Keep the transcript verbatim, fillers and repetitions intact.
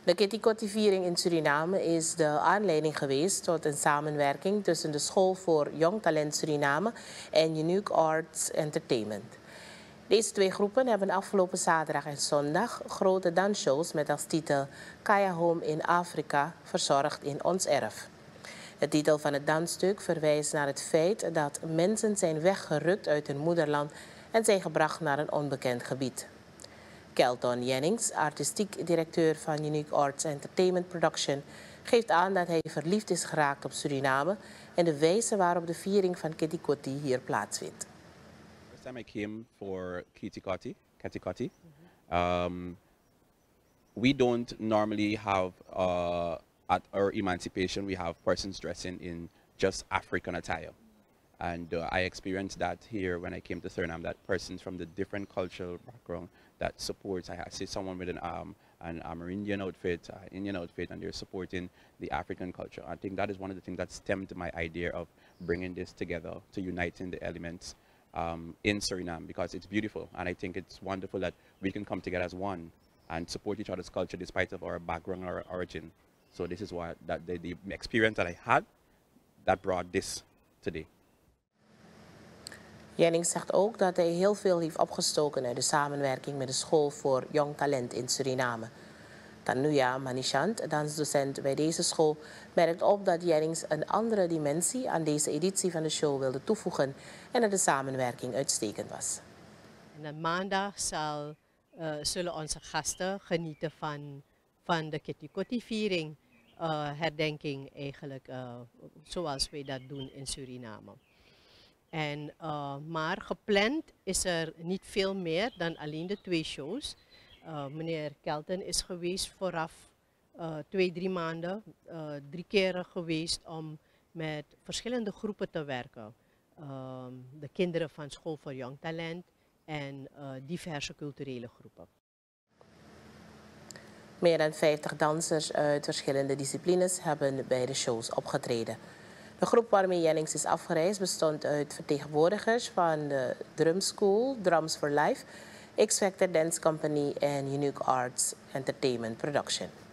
De Kitty Kotti-viering in Suriname is de aanleiding geweest tot een samenwerking tussen de School voor Jong Talent Suriname en Unique Arts Entertainment. Deze twee groepen hebben afgelopen zaterdag en zondag grote dansshows met als titel Kaya Home in Afrika verzorgd in ons erf. De titel van het dansstuk verwijst naar het feit dat mensen zijn weggerukt uit hun moederland en zijn gebracht naar een onbekend gebied. Kelton Jennings, artistiek directeur van Unique Arts Entertainment Production, geeft aan dat hij verliefd is geraakt op Suriname en de wijze waarop de viering van Kitty Kotti hier plaatsvindt. First time I came for Kitty Kotti, Kitty Kotti, um, we don't normally have uh, at our emancipation we have persons dressing in just African attire. And uh, I experienced that here when I came to Suriname, that persons from the different cultural background that supports, I see someone with an, um, an Amerindian outfit, uh, Indian outfit, and they're supporting the African culture. I think that is one of the things that stemmed my idea of bringing this together, to uniting the elements um, in Suriname, because it's beautiful. And I think it's wonderful that we can come together as one and support each other's culture despite of our background or origin. So this is why that the, the experience that I had that brought this today. Jennings zegt ook dat hij heel veel heeft opgestoken uit de samenwerking met de School voor Jong Talent in Suriname. Tanuya Manishant, dansdocent bij deze school, merkt op dat Jennings een andere dimensie aan deze editie van de show wilde toevoegen en dat de samenwerking uitstekend was. En maandag zal, uh, zullen onze gasten genieten van, van de Kitty Kotti-viering, uh, herdenking eigenlijk, uh, zoals wij dat doen in Suriname. En, uh, maar gepland is er niet veel meer dan alleen de twee shows. Uh, meneer Kelton is geweest vooraf uh, twee, drie maanden, uh, drie keren geweest om met verschillende groepen te werken. Uh, de kinderen van School voor Jong Talent en uh, diverse culturele groepen. Meer dan vijftig dansers uit verschillende disciplines hebben bij de shows opgetreden. De groep waarmee Jennings is afgereisd bestond uit vertegenwoordigers van de Drum School, Drums for Life, X-Factor Dance Company en Unique Arts Entertainment Production.